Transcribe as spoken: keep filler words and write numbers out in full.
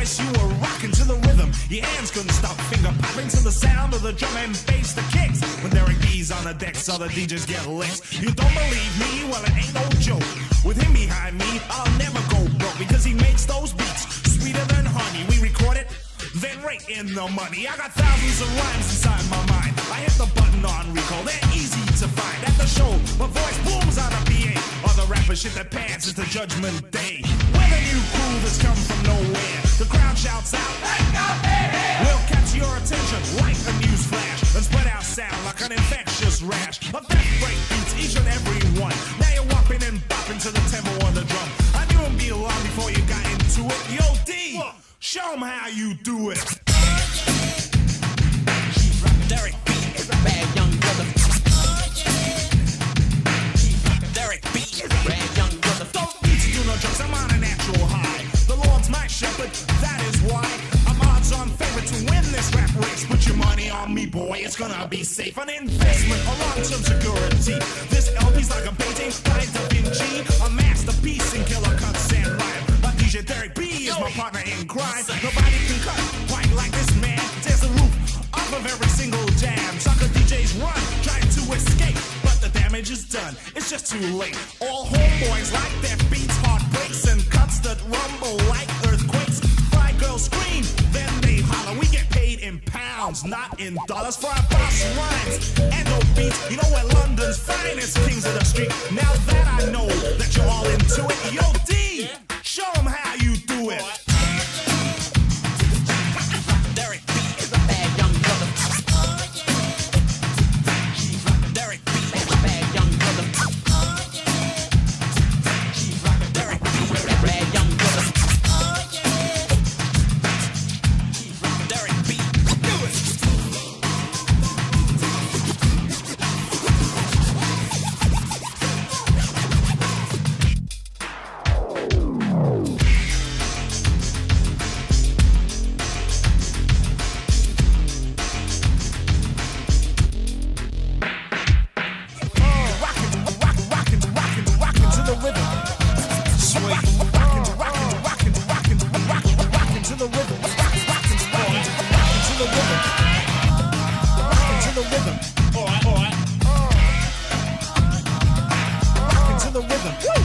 voice, you were rocking to the rhythm. Your hands couldn't stop finger popping to the sound of the drum and bass, the kicks. When Derek B's on the decks, other D Js get licks. You don't believe me? Well, it ain't no joke. With him behind me, I'll never go broke because he makes those beats sweeter than honey. We record it, then rake in the money. I got thousands of rhymes inside my mind. I hit the button on recall, they're easy to find. At the show, my voice booms on a P A. Other rappers shit their pants, it's the judgment day. We're the new crew that's come from nowhere. The crowd shouts out, we'll catch your attention like a news flash and spread our sound like an infectious rash. A death break beats each and every one. Now you're whopping and bopping to the tempo on the drum. I knew it'd be long before you got into it. Yo, D, show 'em how you do it. Derek B is a bad young brother. Derek B is a bad young brother. Don't need to do no drugs, I'm on a natural high. The Lord's my shepherd, that is why I'm odds-on favorite to win this rap race. Put your money on me, boy, it's gonna be safe. An investment, a long-term security. This L P's like a painting by Da Vinci, a masterpiece in killer cuts and rhyme. My D J Derek B is my partner in crime. Nobody can cut quite like this man. Tears the roof off of every single jam. Sucker D Js run, trying to escape, but the damage is done. It's just too late. All homeboys like their beats, heartbreaks, and cuts that rumble like earthquakes. Fly girls scream, then they holler. We get paid in pounds, not in dollars, for our boss rhymes and no beats. You know we're London's finest kings of the street. Now that I know that you're all into it, yo D, show 'em how you do it. Derek B is a bad young brother. Derek B is a bad young brother. Derek B is a bad young brother. Derek B, do it. The rhythm.